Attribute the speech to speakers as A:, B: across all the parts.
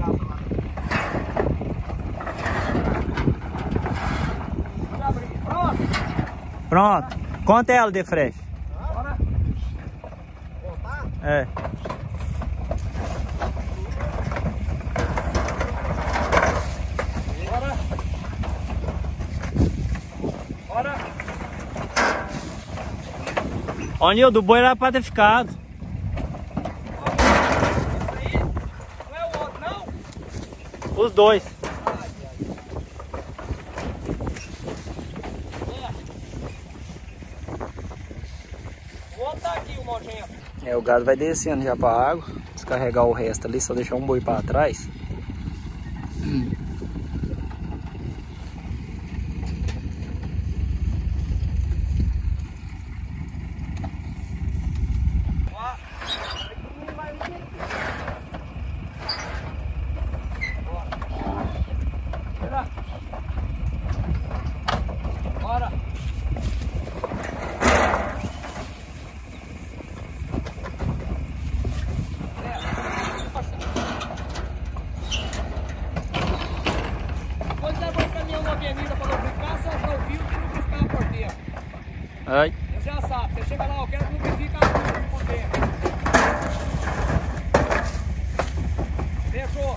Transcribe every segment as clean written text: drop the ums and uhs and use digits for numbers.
A: Pronto. Conta ela de frente.
B: Bora. Voltar?
A: É.
B: Bora. Bora.
A: Ó, Nil, do boi era pra ter ficado.
B: Isso aí não é o outro, não?
A: Os dois.
B: O outro tá aqui, o nojento.
A: É, o gado vai descendo já pra água. Descarregar o resto ali, só deixar um boi pra trás.
B: Bora. Depois leva o caminhão na avenida para lubrificar, só para o filtro e lubrificar a porteira.
A: Ai.
B: Você já sabe, você chega lá, eu quero lubrificar a porteira por dentro. Fechou.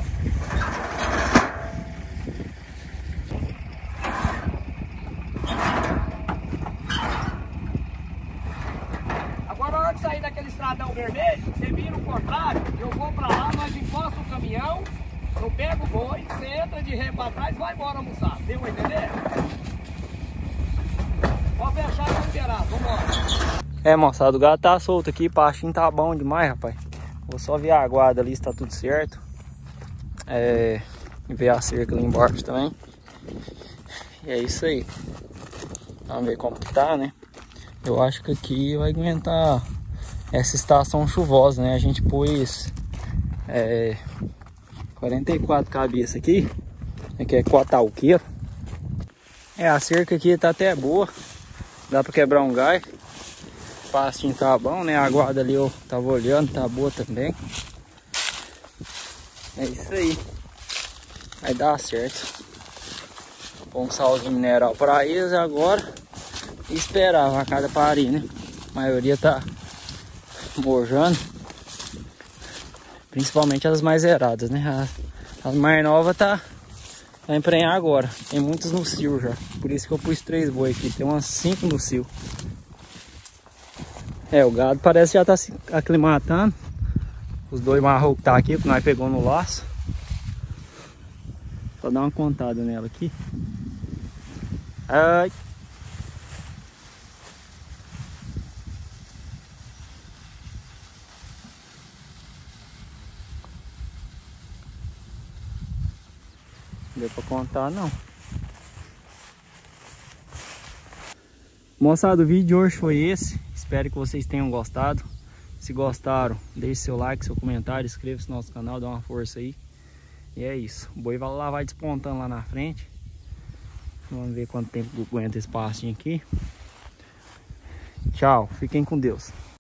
B: Agora, na hora de sair daquele estradão vermelho, você vira o contrário, eu vou pra lá, nós encosta o caminhão, eu pego o boi, você entra de ré pra trás e vai embora almoçar. Deu pra entender? Pode fechar e liberar, vambora.
A: É, moçada, o gado tá solto aqui, pastinho tá bom demais, rapaz. Vou só ver a guarda ali se tá tudo certo. É, ver a cerca ali embaixo também. E é isso aí. Vamos ver como que tá, né? Eu acho que aqui vai aguentar essa estação chuvosa, né? A gente pôs 44 cabeças aqui. Aqui é 4 alqueiro. É, a cerca aqui tá até boa. Dá pra quebrar um gás. O pastinho tá bom, né? A guarda ali eu tava olhando, tá boa também. É isso aí. Vai dar certo. Pôr um salzinho mineral pra eles agora. E esperar a vacada parir, né? A maioria tá mojando. Principalmente as mais zeradas, né? As mais novas tá emprenhar agora. Tem muitas no cio já. Por isso que eu pus 3 boi aqui. Tem umas 5 no cio. É, o gado parece que já tá se aclimatando. Os 2 marrom que tá aqui, que nós pegou no laço. Só dar uma contada nela aqui. Ai. Não deu pra contar não. Moçada, o vídeo de hoje foi esse. Espero que vocês tenham gostado. Se gostaram, deixe seu like, seu comentário, inscreva-se no nosso canal, dá uma força aí. E é isso. O boi vai lá, vai despontando lá na frente. Vamos ver quanto tempo aguenta esse pastinho aqui. Tchau, fiquem com Deus.